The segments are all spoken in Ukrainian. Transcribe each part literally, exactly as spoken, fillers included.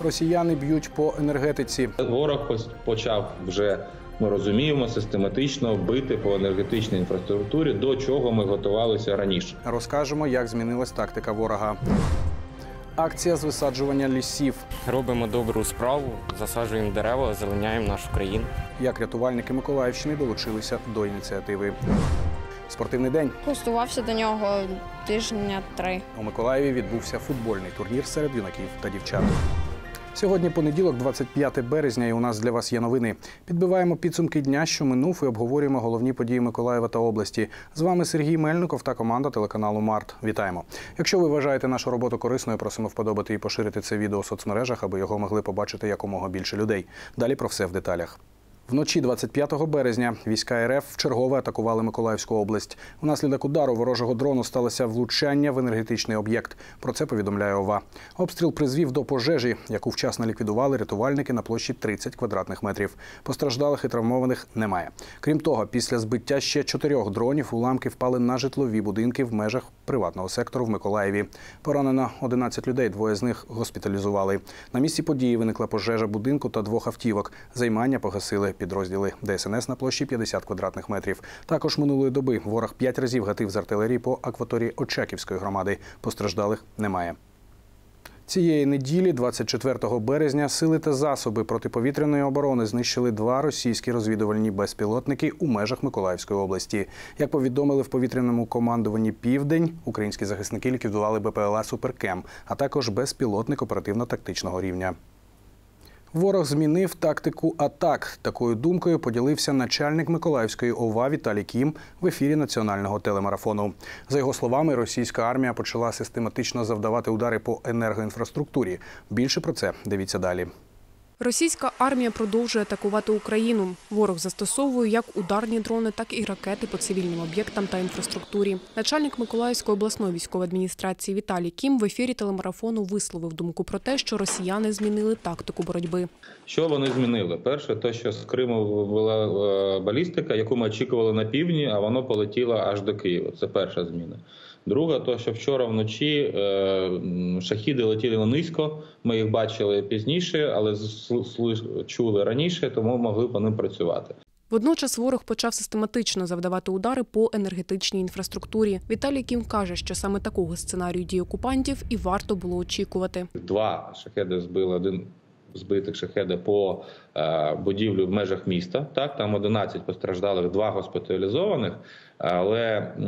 Росіяни б'ють по енергетиці. Ворог почав вже, ми розуміємо, систематично бити по енергетичній інфраструктурі, до чого ми готувалися раніше. Розкажемо, як змінилась тактика ворога. Акція з висаджування лісів. Робимо добру справу, засаджуємо дерева, озеленяємо нашу країну. Як рятувальники Миколаївщини долучилися до ініціативи. Спортивний день. Готувався до нього тижня три. У Миколаєві відбувся футбольний турнір серед юнаків та дівчат. Сьогодні понеділок, двадцять п'яте березня, і у нас для вас є новини. Підбиваємо підсумки дня, що минув, і обговорюємо головні події Миколаєва та області. З вами Сергій Мельников та команда телеканалу Март. Вітаємо! Якщо ви вважаєте нашу роботу корисною, просимо вподобати і поширити це відео у соцмережах, аби його могли побачити якомога більше людей. Далі про все в деталях. Вночі двадцять п'ятого березня війська РФ вчергове атакували Миколаївську область. Внаслідок удару ворожого дрону сталося влучання в енергетичний об'єкт. Про це повідомляє ОВА. Обстріл призвів до пожежі, яку вчасно ліквідували рятувальники на площі тридцять квадратних метрів. Постраждалих і травмованих немає. Крім того, після збиття ще чотирьох дронів уламки впали на житлові будинки в межах приватного сектору в Миколаєві. Поранено одинадцять людей, двоє з них госпіталізували. На місці події виникла пожежа будинку та двох автівок. Займання погасили підрозділи ДСНС на площі п'ятдесят квадратних метрів. Також минулої доби ворог п'ять разів гатив з артилерії по акваторії Очаківської громади. Постраждалих немає. Цієї неділі, двадцять четвертого березня, сили та засоби протиповітряної оборони знищили два російські розвідувальні безпілотники у межах Миколаївської області. Як повідомили в повітряному командуванні «Південь», українські захисники ліквідували БПЛА «Суперкем», а також безпілотник оперативно-тактичного рівня. Ворог змінив тактику атак. Такою думкою поділився начальник Миколаївської ОВА Віталій Кім в ефірі національного телемарафону. За його словами, російська армія почала систематично завдавати удари по енергоінфраструктурі. Більше про це дивіться далі. Російська армія продовжує атакувати Україну. Ворог застосовує як ударні дрони, так і ракети по цивільним об'єктам та інфраструктурі. Начальник Миколаївської обласної військової адміністрації Віталій Кім в ефірі телемарафону висловив думку про те, що росіяни змінили тактику боротьби. Що вони змінили? Перше, те, що з Криму була балістика, яку ми очікували на півдні, а воно полетіло аж до Києва. Це перша зміна. Друга, то, що вчора вночі шахіди летіли низько, ми їх бачили пізніше, але чули раніше, тому могли по ним працювати. Водночас ворог почав систематично завдавати удари по енергетичній інфраструктурі. Віталій Кім каже, що саме такого сценарію дій окупантів і варто було очікувати. Два шахеди збили, один збитих шахеди по е, будівлю в межах міста. Так, там одинадцять постраждалих, два госпіталізованих, але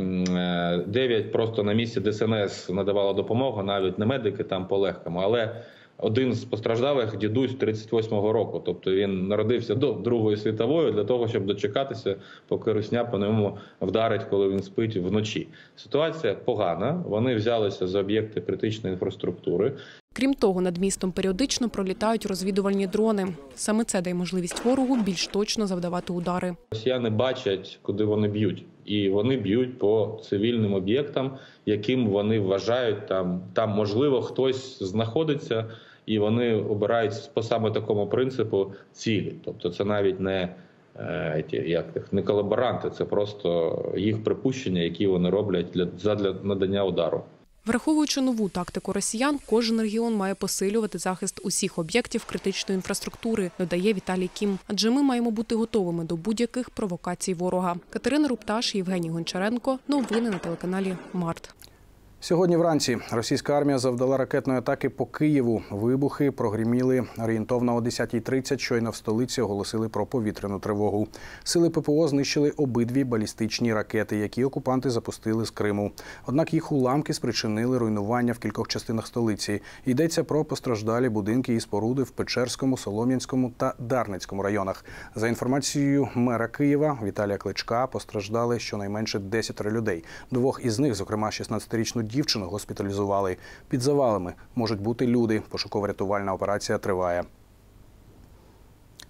е, дев'ять просто на місці ДСНС надавало допомогу, навіть не медики там по легкому. Але один з постраждалих – дідусь тридцять восьмого року, тобто він народився до Другої світової для того, щоб дочекатися, поки русня по ньому вдарить, коли він спить вночі. Ситуація погана, вони взялися за об'єкти критичної інфраструктури. Крім того, над містом періодично пролітають розвідувальні дрони. Саме це дає можливість ворогу більш точно завдавати удари. Росіяни бачать, куди вони б'ють. І вони б'ють по цивільним об'єктам, яким вони вважають, там, там можливо хтось знаходиться, і вони обирають по саме такому принципу цілі. Тобто це навіть не, е, як, не колаборанти, це просто їх припущення, які вони роблять для, задля надання удару. Враховуючи нову тактику росіян, кожен регіон має посилювати захист усіх об'єктів критичної інфраструктури, додає Віталій Кім. Адже ми маємо бути готовими до будь-яких провокацій ворога. Катерина Рупташ, Євгеній Гончаренко. Новини на телеканалі Март. Сьогодні вранці російська армія завдала ракетної атаки по Києву. Вибухи прогриміли орієнтовно о десятій тридцять, щойно в столиці оголосили про повітряну тривогу. Сили ППО знищили обидві балістичні ракети, які окупанти запустили з Криму. Однак їх уламки спричинили руйнування в кількох частинах столиці. Йдеться про постраждалі будинки і споруди в Печерському, Солом'янському та Дарницькому районах. За інформацією мера Києва Віталія Кличка, постраждали щонайменше десятеро людей. Двох із них, зокрема шістнадцятирічну дівчину, госпіталізували. Під завалами можуть бути люди. Пошуково-рятувальна операція триває.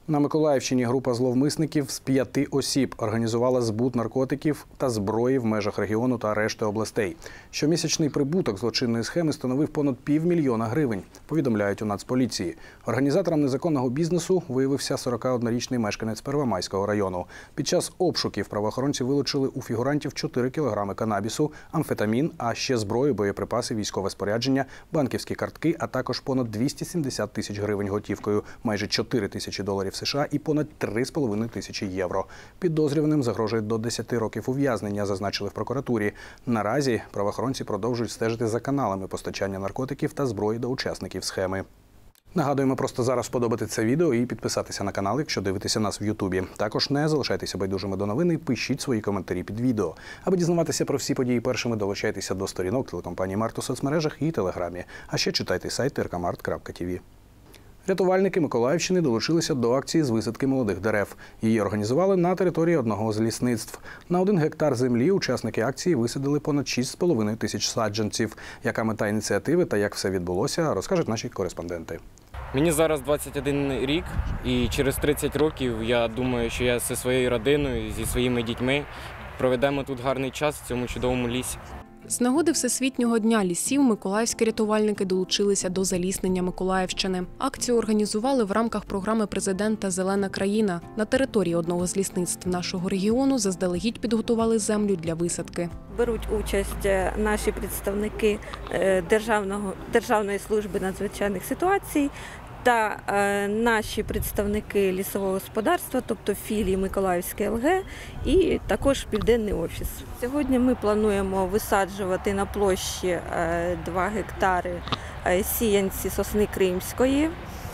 На Миколаївщині група зловмисників з п'яти осіб організувала збут наркотиків та зброї в межах регіону та решти областей. Щомісячний прибуток злочинної схеми становив понад півмільйона гривень, повідомляють у Нацполіції. Організатором незаконного бізнесу виявився сорокаоднорічний мешканець Первомайського району. Під час обшуків правоохоронці вилучили у фігурантів чотири кілограми канабісу, амфетамін, а ще зброю, боєприпаси, військове спорядження, банківські картки, а також понад двісті сімдесят тисяч гривень готівкою, майже чотири тисячі доларів США і понад три з половиною тисячі євро. Підозрюваним загрожує до десяти років ув'язнення, зазначили в прокуратурі. Наразі правоохоронці продовжують стежити за каналами постачання наркотиків та зброї до учасників схеми. Нагадуємо просто зараз вподобати це відео і підписатися на канал, якщо дивитеся нас в Ютубі. Також не залишайтеся байдужими до новин і пишіть свої коментарі під відео. Аби дізнаватися про всі події першими, долучайтеся до сторінок телекомпанії «Март» у соцмережах і Телеграмі. А ще читайте сайт ті ар ка март крапка ті ві. Рятувальники Миколаївщини долучилися до акції з висадки молодих дерев. Її організували на території одного з лісництв. На один гектар землі учасники акції висадили понад шість з половиною тисяч саджанців. Яка мета ініціативи та як все відбулося, розкажуть наші кореспонденти. Мені зараз двадцять один рік, і через тридцять років я думаю, що я зі своєю родиною, зі своїми дітьми проведемо тут гарний час в цьому чудовому лісі. З нагоди Всесвітнього дня лісів миколаївські рятувальники долучилися до заліснення Миколаївщини. Акцію організували в рамках програми президента «Зелена країна». На території одного з лісництв нашого регіону заздалегідь підготували землю для висадки. Беруть участь наші представники Державного, Державної служби надзвичайних ситуацій та е, наші представники лісового господарства, тобто філії Миколаївське ел ге і також Південний офіс. Сьогодні ми плануємо висаджувати на площі е, два гектари е, сіянці сосни кримської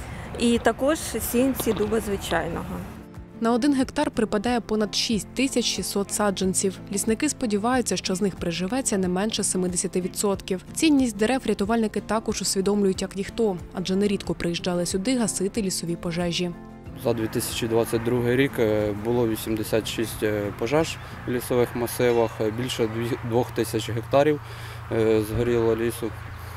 і також сіянці дуба звичайного. На один гектар припадає понад шість тисяч шістсот саджанців. Лісники сподіваються, що з них приживеться не менше семидесяти відсотків. Цінність дерев рятувальники також усвідомлюють як ніхто, адже нерідко приїжджали сюди гасити лісові пожежі. За дві тисячі двадцять другий рік було вісімдесят шість пожеж в лісових масивах, більше двох тисяч гектарів згоріло лісу.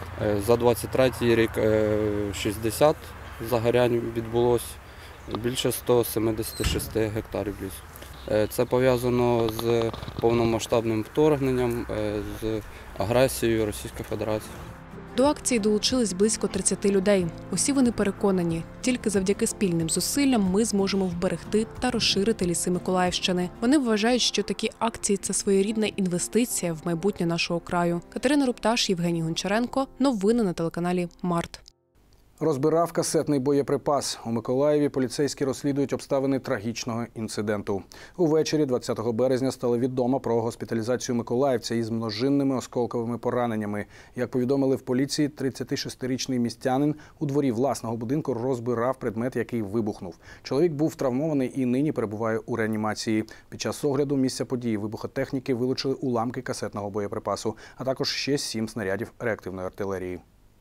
За двадцять третій рік шістдесят загорянь відбулося. Більше ста сімдесят шість гектарів лісу. Це пов'язано з повномасштабним вторгненням, з агресією Російської Федерації. До акції долучились близько тридцяти людей. Усі вони переконані, тільки завдяки спільним зусиллям ми зможемо вберегти та розширити ліси Миколаївщини. Вони вважають, що такі акції – це своєрідна інвестиція в майбутнє нашого краю. Катерина Рупташ, Євгеній Гончаренко. Новини на телеканалі «Март». Розбирав касетний боєприпас. У Миколаєві поліцейські розслідують обставини трагічного інциденту. Увечері двадцятого березня стало відомо про госпіталізацію миколаївця із множинними осколковими пораненнями. Як повідомили в поліції, тридцятишестирічний містянин у дворі власного будинку розбирав предмет, який вибухнув. Чоловік був травмований і нині перебуває у реанімації. Під час огляду місця події вибухотехніки вилучили уламки касетного боєприпасу, а також ще сім снарядів реактивної артилерії.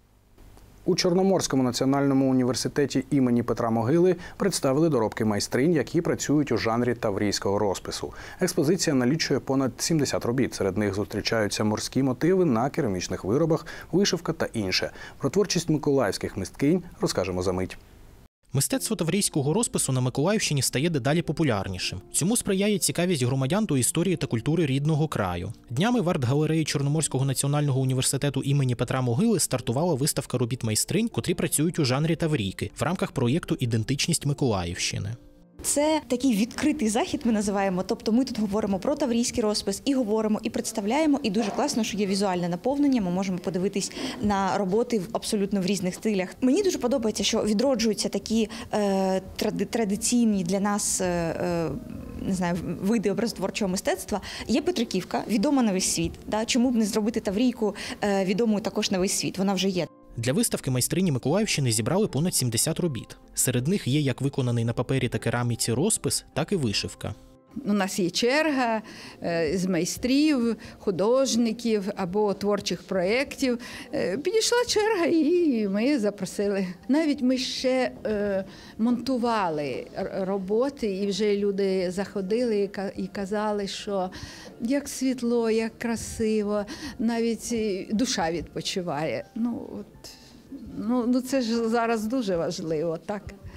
У Чорноморському національному університеті імені Петра Могили представили доробки майстринь, які працюють у жанрі таврійського розпису. Експозиція налічує понад сімдесят робіт. Серед них зустрічаються морські мотиви на керамічних виробах, вишивка та інше. Про творчість миколаївських мисткинь розкажемо за мить. Мистецтво таврійського розпису на Миколаївщині стає дедалі популярнішим. Цьому сприяє цікавість громадян до історії та культури рідного краю. Днями в арт-галереї Чорноморського національного університету імені Петра Могили стартувала виставка робіт майстринь, котрі працюють у жанрі таврійки в рамках проєкту «Ідентичність Миколаївщини». Це такий відкритий захід, ми називаємо. Тобто ми тут говоримо про таврійський розпис, і говоримо, і представляємо. І дуже класно, що є візуальне наповнення. Ми можемо подивитись на роботи в абсолютно в різних стилях. Мені дуже подобається, що відроджуються такі е, традиційні для нас е, не знаю, види образотворчого мистецтва. Є Петриківка, відома на весь світ. Да? Чому б не зробити таврійку е, відомою також на весь світ? Вона вже є. Для виставки майстрині Миколаївщини зібрали понад сімдесят робіт. Серед них є як виконаний на папері та кераміці розпис, так і вишивка. У нас є черга з майстрів, художників або творчих проєктів. Підійшла черга і ми запросили. Навіть ми ще монтували роботи, і вже люди заходили і казали, що як світло, як красиво, навіть душа відпочиває. Ну, от, ну, ну це ж зараз дуже важливо, так?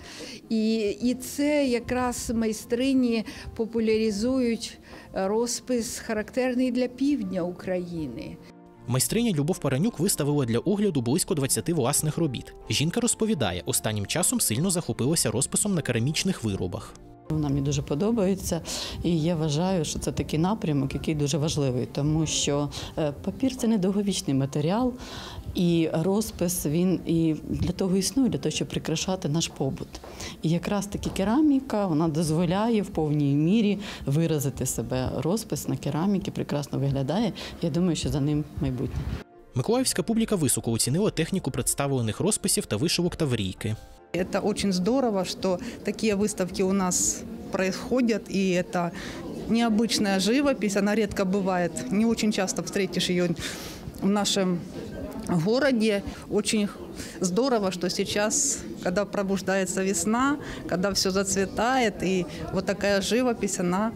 І, і це якраз майстрині популяризують розпис, характерний для півдня України. Майстриня Любов Паранюк виставила для огляду близько двадцяти власних робіт. Жінка розповідає, останнім часом сильно захопилася розписом на керамічних виробах. Вона мені дуже подобається, і я вважаю, що це такий напрямок, який дуже важливий, тому що папір – це недовговічний матеріал, і розпис, він і для того існує, для того, щоб прикрашати наш побут. І якраз таки кераміка, вона дозволяє в повній мірі виразити себе. Розпис на кераміці прекрасно виглядає, я думаю, що за ним майбутнє. Миколаївська публіка високо оцінила техніку представлених розписів та вишивок Таврійки. Это очень здорово, что такие выставки у нас происходят, и это необычная живопись, она редко бывает, не очень часто встретишь ее в нашем городе. Очень здорово, что сейчас, когда пробуждается весна, когда все зацветает, и вот такая живопись, она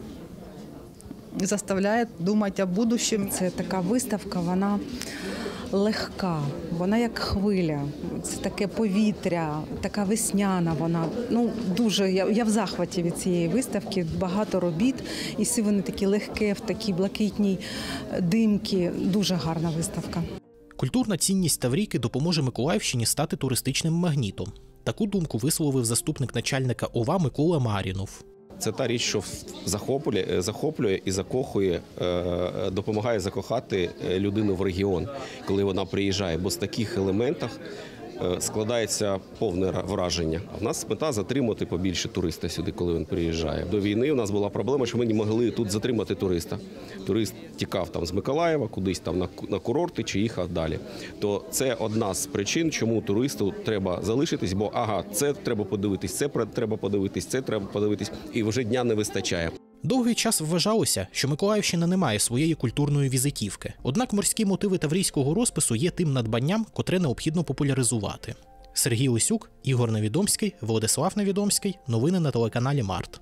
заставляет думать о будущем. Це така виставка, вона легка, вона як хвиля, це таке повітря, така весняна вона. Ну, дуже, я, я в захваті від цієї виставки, багато робіт, і всі вони такі легкі, в такій блакитній димці, дуже гарна виставка. Культурна цінність Таврійки допоможе Миколаївщині стати туристичним магнітом. Таку думку висловив заступник начальника ОВА Микола Марінов. Це та річ, що захоплює, захоплює і закохує, допомагає закохати людину в регіон, коли вона приїжджає. Бо з таких елементів складається повне враження. У нас мета затримати побільше туриста сюди, коли він приїжджає. До війни у нас була проблема, що ми не могли тут затримати туриста. Турист тікав там з Миколаєва, кудись там на курорти чи їхав далі. То це одна з причин, чому туристу треба залишитись, бо ага, це треба подивитись, це треба подивитись, це треба подивитись, і вже дня не вистачає. Довгий час вважалося, що Миколаївщина не має своєї культурної візитівки. Однак морські мотиви таврійського розпису є тим надбанням, котре необхідно популяризувати. Сергій Лисюк, Ігор Невідомський, Владислав Невідомський. Новини на телеканалі Март.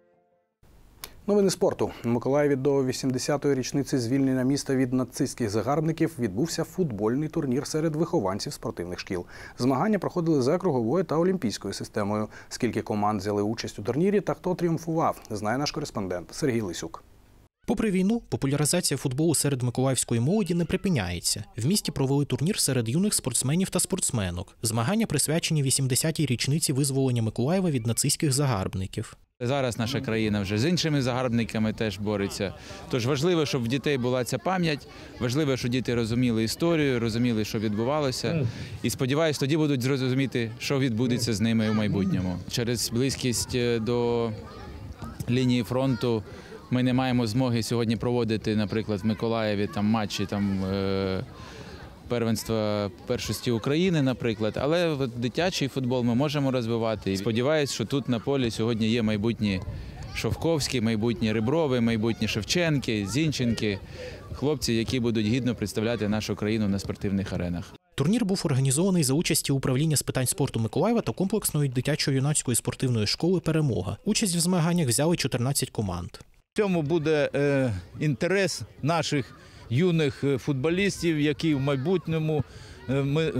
Новини спорту. У Миколаєві до вісімдесятої річниці звільнення міста від нацистських загарбників відбувся футбольний турнір серед вихованців спортивних шкіл. Змагання проходили за круговою та олімпійською системою. Скільки команд взяли участь у турнірі та хто тріумфував, знає наш кореспондент Сергій Лисюк. Попри війну, популяризація футболу серед миколаївської молоді не припиняється. В місті провели турнір серед юних спортсменів та спортсменок. Змагання присвячені вісімдесятій річниці визволення Миколаєва від нацистських загарбників. Зараз наша країна вже з іншими загарбниками теж бореться. Тож важливо, щоб в дітей була ця пам'ять, важливо, щоб діти розуміли історію, розуміли, що відбувалося. І сподіваюся, тоді будуть зрозуміти, що відбудеться з ними у майбутньому. Через близькість до лінії фронту ми не маємо змоги сьогодні проводити, наприклад, в Миколаєві там матчі там, е первенства першості України, наприклад, але дитячий футбол ми можемо розвивати. І сподіваюся, що тут на полі сьогодні є майбутні Шовковські, майбутні Реброви, майбутні Шевченки, Зінченки, хлопці, які будуть гідно представляти нашу країну на спортивних аренах. Турнір був організований за участі управління з питань спорту Миколаєва та комплексної дитячо-юнацької спортивної школи «Перемога». Участь в змаганнях взяли чотирнадцять команд. В цьому буде е, інтерес наших юних футболістів, які в майбутньому ми,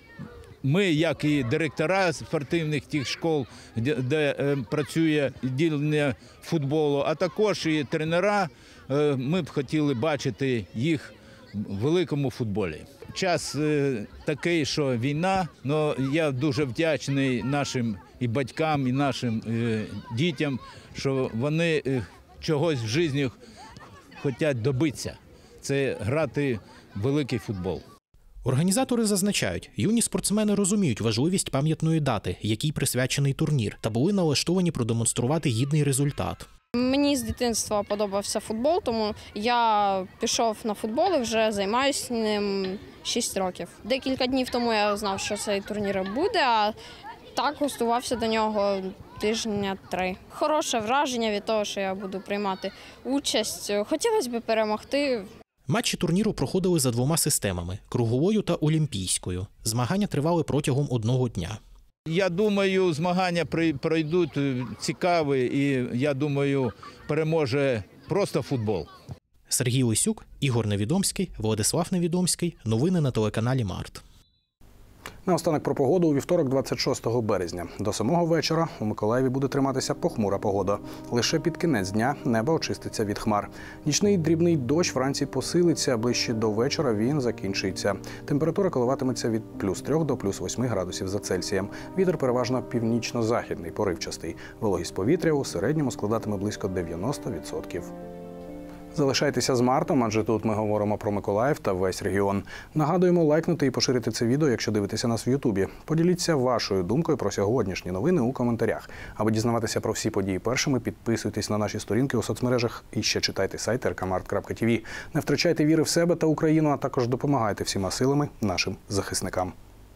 ми, як і директора спортивних тих школ, де, де працює відділення футболу, а також і тренера, ми б хотіли бачити їх в великому футболі. Час такий, що війна, але я дуже вдячний нашим і батькам, і нашим дітям, що вони чогось в житті хочуть добитися. Це грати в великий футбол. Організатори зазначають, юні спортсмени розуміють важливість пам'ятної дати, якій присвячений турнір, та були налаштовані продемонструвати гідний результат. Мені з дитинства подобався футбол, тому я пішов на футбол і вже займаюся ним шість років. Декілька днів тому я знав, що цей турнір буде, а так готувався до нього тижня три. Хороше враження від того, що я буду приймати участь. Хотілося б перемогти. Матчі турніру проходили за двома системами – круговою та олімпійською. Змагання тривали протягом одного дня. Я думаю, змагання пройдуть цікаві і, я думаю, переможе просто футбол. Сергій Лисюк, Ігор Невідомський, Владислав Невідомський. Новини на телеканалі Март. Наостанок про погоду у вівторок, двадцять шостого березня. До самого вечора у Миколаєві буде триматися похмура погода. Лише під кінець дня небо очиститься від хмар. Нічний дрібний дощ вранці посилиться, а ближче до вечора він закінчиться. Температура коливатиметься від плюс трьох до плюс восьми градусів за Цельсієм. Вітер переважно північно-західний, поривчастий. Вологість повітря у середньому складатиме близько дев'яносто відсотків. Залишайтеся з Мартом, адже тут ми говоримо про Миколаїв та весь регіон. Нагадуємо лайкнути і поширити це відео, якщо дивитеся нас в Ютубі. Поділіться вашою думкою про сьогоднішні новини у коментарях. Аби дізнаватися про всі події першими, підписуйтесь на наші сторінки у соцмережах і ще читайте сайт ер ка март крапка ті ві. Не втрачайте віри в себе та Україну, а також допомагайте всіма силами нашим захисникам.